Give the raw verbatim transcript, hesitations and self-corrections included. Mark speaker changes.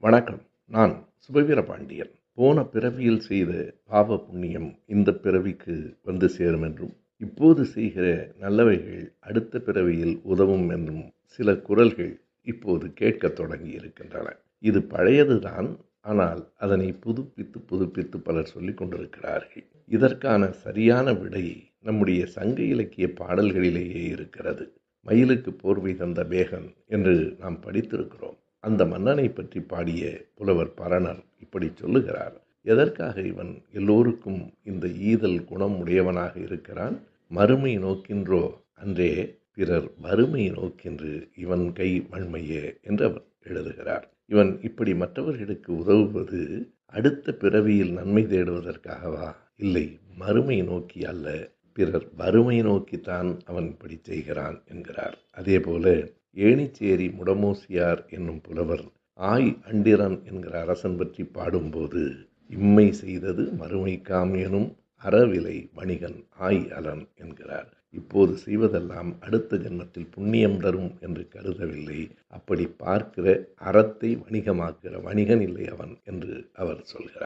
Speaker 1: வணக்கம். நான் சுபவீரபாண்டியன். போன பிறவியில் செய்த பாவ புண்ணியம் இந்த பிறவிக்கு வந்து சேரும் என்றும், இப்போது செய்கிற நல்லவைகள் அடுத்த பிறவியில் உதவும் என்றும் சில குரல்கள் இப்போது கேட்கத் தொடங்கி இருக்கின்றன. இது பழையதுதான். ஆனால் அதனை புதுப்பித்து புதுப்பித்து பலர் சொல்லிக் கொண்டிருக்கிறார்கள். இதற்கான சரியான விடை நம்முடைய சங்க இலக்கிய பாடல்களிலேயே இருக்கிறது. மயிலுக்கு போர்வை தந்த பேகன் என்று நாம் படித்திருக்கிறோம். அந்த மன்னனை பற்றி பாடிய புலவர் பரணர் இப்படி சொல்லுகிறார்: எதற்காக இவன் எல்லோருக்கும் இந்த ஈதல் குணம் உடையவனாக இருக்கிறான்? மறுமை நோக்கின்றோ அன்றே பிறர் வறுமை நோக்கின்று இவன் கை வன்மையே என்று அவர் எழுதுகிறார். இவன் இப்படி மற்றவர்களுக்கு உதவுவது அடுத்த பிறவியில் நன்மை தேடுவதற்காகவா? இல்லை, மறுமை நோக்கி அல்ல, பிறர் வறுமை நோக்கித்தான் அவன் இப்படி செய்கிறான் என்கிறார். அதே போல ஏணிச்சேரி முடமோசியார் என்னும் புலவர் ஆய் அண்டிரன் என்கிற அரசன் பற்றி பாடும்போது, இம்மை செய்தது மறுமைக்காம் எனும் அறவிலை வணிகன் ஆய் அலன் என்கிறார். இப்போது செய்வதெல்லாம் அடுத்த ஜென்மத்தில் புண்ணியம் தரும் என்று கருதவில்லை. அப்படி பார்க்கிற அறத்தை வணிகமாக்குகிற வணிகன் இல்லை அவன் என்று அவர் சொல்கிறார்.